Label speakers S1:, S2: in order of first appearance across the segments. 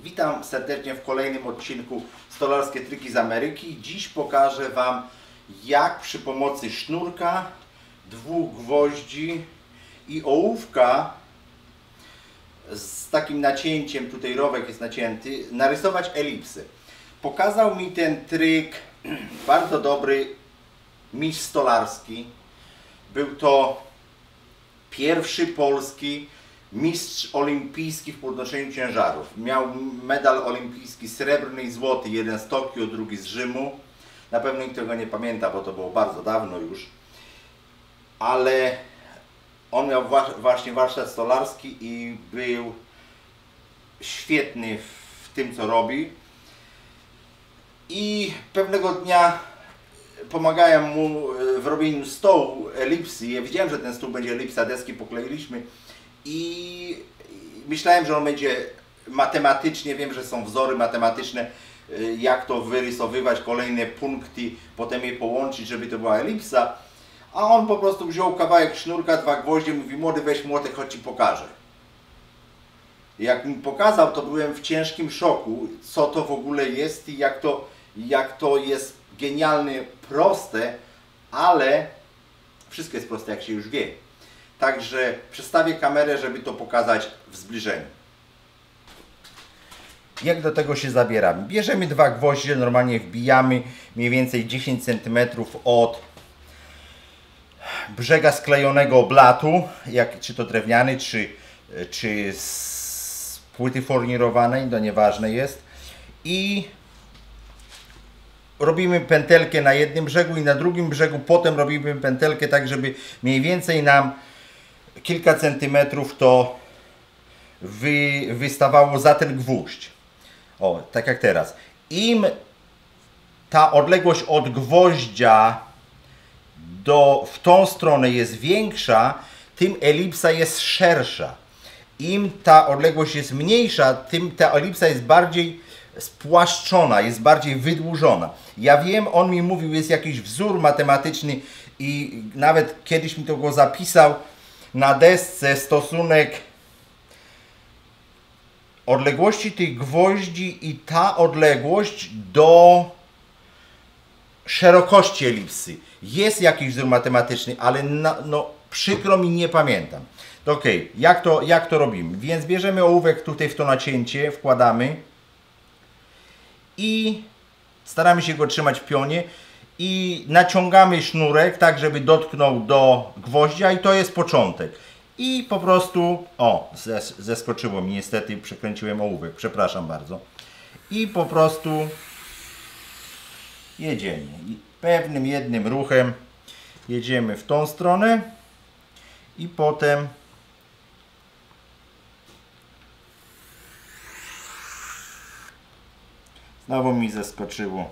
S1: Witam serdecznie w kolejnym odcinku Stolarskie Triki z Ameryki. Dziś pokażę Wam, jak przy pomocy sznurka, 2 gwoździ i ołówka z takim nacięciem, tutaj rowek jest nacięty, narysować elipsy. Pokazał mi ten tryk bardzo dobry mistrz stolarski. Był to pierwszy polski mistrz olimpijski w podnoszeniu ciężarów. Miał medal olimpijski srebrny i złoty, jeden z Tokio, drugi z Rzymu. Na pewno nikt tego nie pamięta, bo to było bardzo dawno już. Ale on miał właśnie warsztat stolarski i był świetny w tym, co robi. I pewnego dnia pomagałem mu w robieniu stołu elipsy. Ja wiedziałem, że ten stół będzie elipsa, deski pokleiliśmy. I myślałem, że on będzie matematycznie, wiem, że są wzory matematyczne, jak to wyrysowywać, kolejne punkty, potem je połączyć, żeby to była elipsa. A on po prostu wziął kawałek sznurka, 2 gwoździe, mówi: młody, weź młotek, chodź ci pokażę. Jak mi pokazał, to byłem w ciężkim szoku, co to w ogóle jest i jak to jest genialne, proste, ale wszystko jest proste, jak się już wie. Także przestawię kamerę, żeby to pokazać w zbliżeniu. Jak do tego się zabieramy? Bierzemy 2 gwoździe, normalnie wbijamy mniej więcej 10 cm od brzega sklejonego blatu, czy to drewniany, czy z płyty fornirowanej, to nieważne jest. I robimy pętelkę na jednym brzegu i na drugim brzegu potem robimy pętelkę tak, żeby mniej więcej nam kilka centymetrów to wystawało za ten gwóźdź. O, tak jak teraz. Im ta odległość od gwoździa w tą stronę jest większa, tym elipsa jest szersza. Im ta odległość jest mniejsza, tym ta elipsa jest bardziej spłaszczona, jest bardziej wydłużona. Ja wiem, on mi mówił, jest jakiś wzór matematyczny i nawet kiedyś mi to go zapisał na desce, stosunek odległości tych gwoździ i ta odległość do szerokości elipsy. Jest jakiś wzór matematyczny, ale przykro mi, nie pamiętam. Ok, jak to robimy? Więc bierzemy ołówek tutaj w to nacięcie, wkładamy i staramy się go trzymać w pionie i naciągamy sznurek tak, żeby dotknął do gwoździa i to jest początek. I po prostu, zeskoczyło mi, niestety przekręciłem ołówek, przepraszam bardzo. I po prostu jedziemy. I pewnym jednym ruchem jedziemy w tą stronę i potem znowu mi zeskoczyło.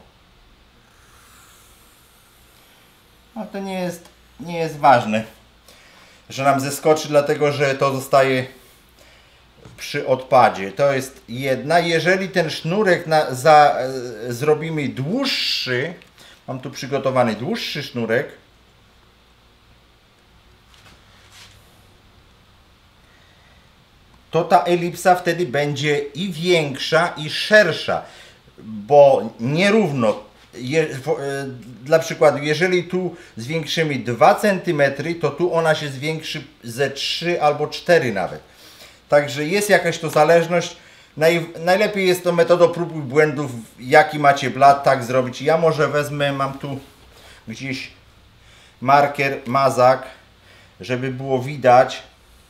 S1: No to nie jest ważne, że nam zeskoczy, dlatego że to zostaje przy odpadzie. To jest jedna. Jeżeli ten sznurek zrobimy dłuższy, mam tu przygotowany dłuższy sznurek, to ta elipsa wtedy będzie i większa, i szersza, bo nierówno. Dla przykładu, jeżeli tu zwiększymy 2 cm, to tu ona się zwiększy ze 3 albo 4 nawet. Także jest jakaś to zależność. Najlepiej jest to metodą prób i błędów, jaki macie blat, tak zrobić. Ja może wezmę, mam tu gdzieś marker, mazak, żeby było widać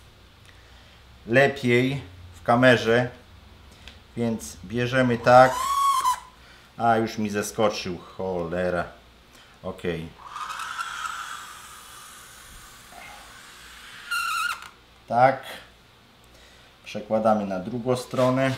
S1: lepiej w kamerze. Więc bierzemy tak. A, już mi zeskoczył, cholera. Ok. Tak. Przekładamy na drugą stronę.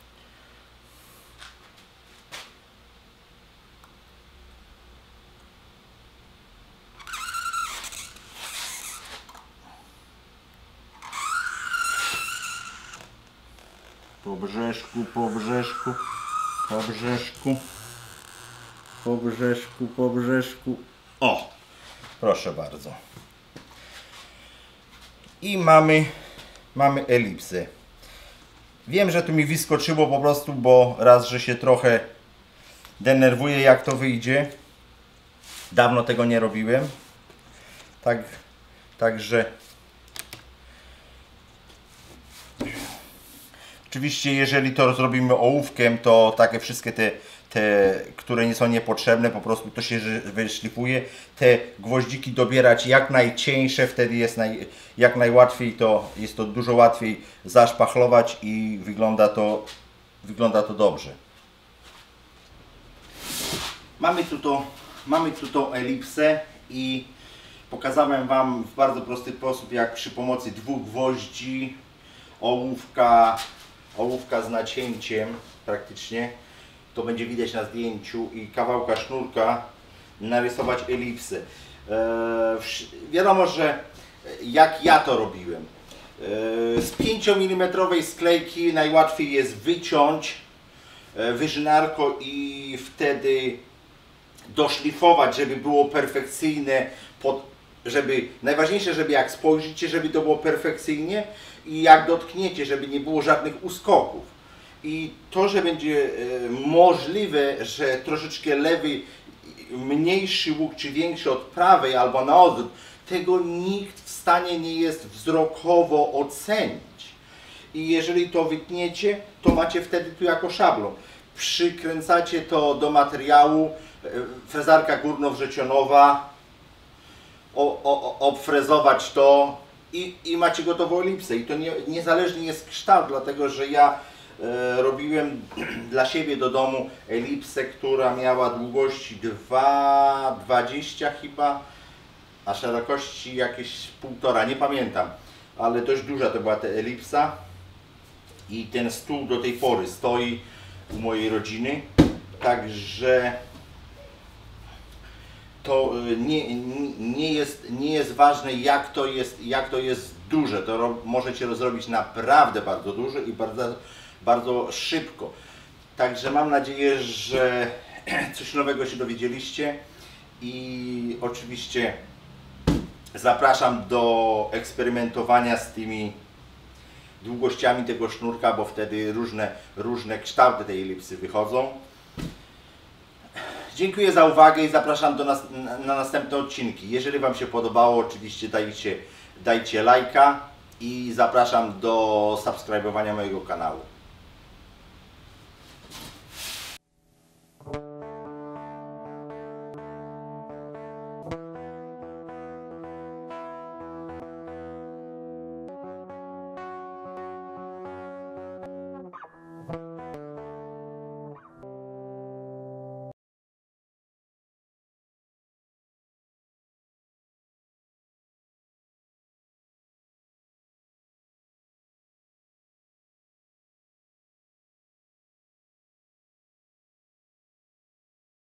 S1: Po brzeszku, po brzeszku, po brzeszku. Po brzeszku, po brzeszku. O! Proszę bardzo. I mamy elipsę. Wiem, że tu mi wyskoczyło po prostu, bo raz, że się trochę denerwuję, jak to wyjdzie. Dawno tego nie robiłem. Także oczywiście, jeżeli to zrobimy ołówkiem, to takie wszystkie te, które nie są niepotrzebne, po prostu to się wyszlifuje. Te gwoździki dobierać jak najcieńsze, wtedy jest jak najłatwiej, jest to dużo łatwiej zaszpachlować i wygląda to dobrze. Mamy tu tą elipsę i pokazałem Wam w bardzo prosty sposób, jak przy pomocy 2 gwoździ, ołówka z nacięciem praktycznie, to będzie widać na zdjęciu, i kawałka sznurka narysować elipsę. Wiadomo, że jak ja to robiłem. Z 5 mm sklejki najłatwiej jest wyciąć wyżynarko i wtedy doszlifować, żeby było perfekcyjne, najważniejsze, żeby jak spojrzycie, żeby to było perfekcyjnie i jak dotkniecie, żeby nie było żadnych uskoków. I to, że będzie możliwe, że troszeczkę lewy, mniejszy łuk czy większy od prawej albo na odwrót, tego nikt w stanie nie jest wzrokowo ocenić. I jeżeli to wytniecie, to macie wtedy tu jako szablon. Przykręcacie to do materiału, frezarka górnowrzecionowa, obfrezować to i macie gotową elipsę. I to niezależnie jest kształt, dlatego że ja robiłem dla siebie do domu elipsę, która miała długości 2,20 chyba, a szerokości jakieś 1,5, nie pamiętam, ale dość duża to była ta elipsa. I ten stół do tej pory stoi u mojej rodziny, także to nie jest ważne, jak to jest duże. To możecie rozrobić naprawdę bardzo duże i bardzo szybko. Także mam nadzieję, że coś nowego się dowiedzieliście i oczywiście zapraszam do eksperymentowania z tymi długościami tego sznurka, bo wtedy różne kształty tej elipsy wychodzą. Dziękuję za uwagę i zapraszam na następne odcinki. Jeżeli Wam się podobało, oczywiście dajcie lajka i zapraszam do subskrybowania mojego kanału.